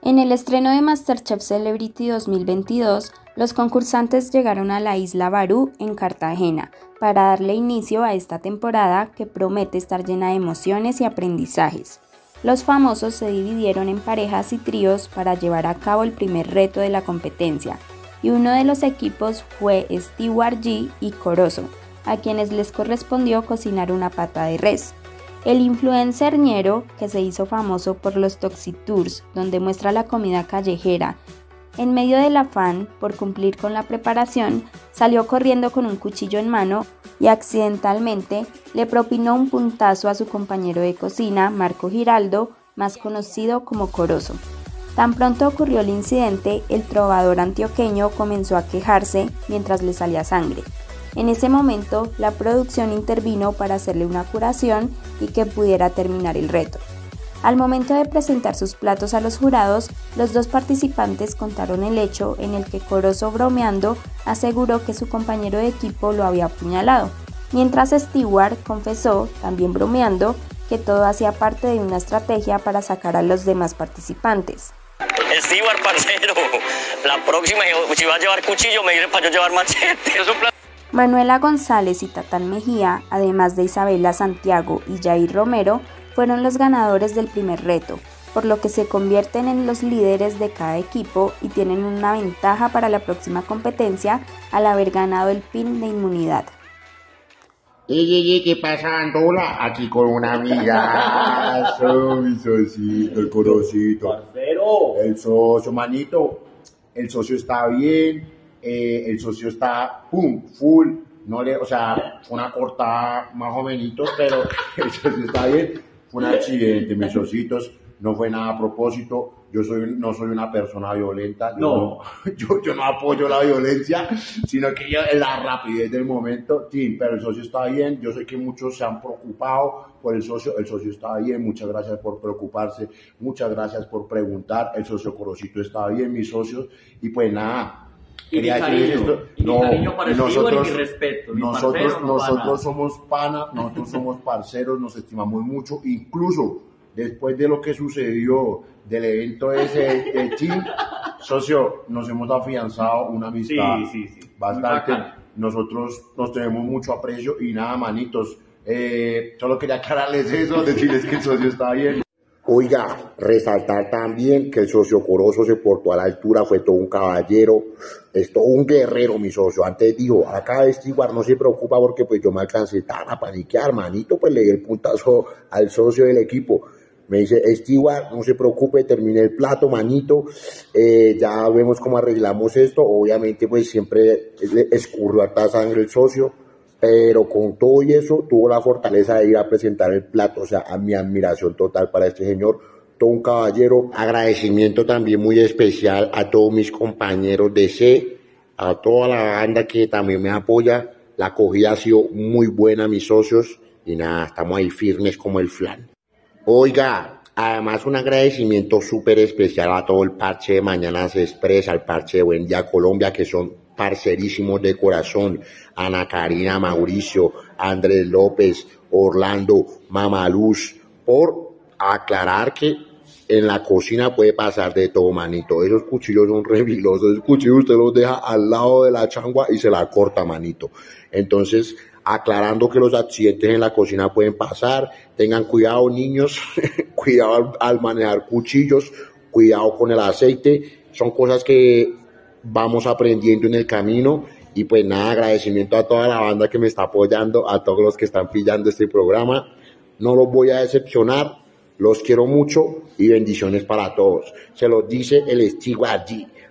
En el estreno de MasterChef Celebrity 2022, los concursantes llegaron a la isla Barú en Cartagena para darle inicio a esta temporada que promete estar llena de emociones y aprendizajes. Los famosos se dividieron en parejas y tríos para llevar a cabo el primer reto de la competencia, y uno de los equipos fue Stewart G y Corozo, a quienes les correspondió cocinar una pata de res. El influencer ñero, que se hizo famoso por los Toxic Tours, donde muestra la comida callejera, en medio del afán por cumplir con la preparación, salió corriendo con un cuchillo en mano y accidentalmente le propinó un puntazo a su compañero de cocina, Marco Giraldo, más conocido como Corozo. Tan pronto ocurrió el incidente, el trovador antioqueño comenzó a quejarse mientras le salía sangre. En ese momento, la producción intervino para hacerle una curación y que pudiera terminar el reto. Al momento de presentar sus platos a los jurados, los dos participantes contaron el hecho en el que Corozo, bromeando, aseguró que su compañero de equipo lo había apuñalado, mientras Stewart confesó, también bromeando, que todo hacía parte de una estrategia para sacar a los demás participantes. Stewart, parcero, la próxima, si va a llevar cuchillo, me diré para yo llevar machete. Es un plan. Manuela González y Tatán Mejía, además de Isabela Santiago y Jair Romero, fueron los ganadores del primer reto, por lo que se convierten en los líderes de cada equipo y tienen una ventaja para la próxima competencia al haber ganado el pin de inmunidad. ¿Qué pasa, Andola? Aquí con una amiga. Mi socito, el Corocito. El socio, manito. El socio está bien. El socio está, full. No le, o sea, fue una cortada más o menos, pero el socio está bien. Fue un accidente, mis socitos. No fue nada a propósito. No soy una persona violenta. Yo no apoyo la violencia, sino que la rapidez del momento. Sí, pero el socio está bien. Yo sé que muchos se han preocupado por el socio. El socio está bien. Muchas gracias por preocuparse. Muchas gracias por preguntar. El socio Corocito está bien, mis socios. Y pues nada. Quería decir esto. Nosotros somos panas, nosotros somos parceros, nos estimamos mucho. Incluso después de lo que sucedió del evento ese de Team, socio, nos hemos afianzado una amistad bastante. Nosotros nos tenemos mucho aprecio y nada, manitos. Solo quería aclararles eso, decirles que el socio está bien. Oiga, resaltar también que el socio Corozo se portó a la altura, fue todo un caballero, es todo un guerrero, mi socio. Antes dijo, acá Stewart no se preocupa porque pues yo me alcancé tan a paniquear, manito, pues le di el puntazo al socio del equipo. Me dice, Stewart, no se preocupe, terminé el plato, manito, ya vemos cómo arreglamos esto. Obviamente pues siempre escurrió harta sangre el socio, pero con todo y eso tuvo la fortaleza de ir a presentar el plato. O sea, a mi admiración total para este señor, todo un caballero. Agradecimiento también muy especial a todos mis compañeros de C, a toda la banda que también me apoya. La acogida ha sido muy buena, mis socios, y nada, estamos ahí firmes como el flan. Oiga, además un agradecimiento súper especial a todo el parche de Mañanas Express, al parche de Buen Día Colombia, que son parcerísimos de corazón. Ana Karina, Mauricio, Andrés López, Orlando, Mamaluz, por aclarar que en la cocina puede pasar de todo, manito. Esos cuchillos son revilosos. Esos cuchillos usted los deja al lado de la changua y se la corta, manito. Entonces, aclarando que los accidentes en la cocina pueden pasar, tengan cuidado, niños, cuidado al manejar cuchillos, cuidado con el aceite, son cosas que vamos aprendiendo en el camino. Y pues nada, agradecimiento a toda la banda que me está apoyando, a todos los que están pillando este programa. No los voy a decepcionar, los quiero mucho y bendiciones para todos. Se los dice el Stewart G.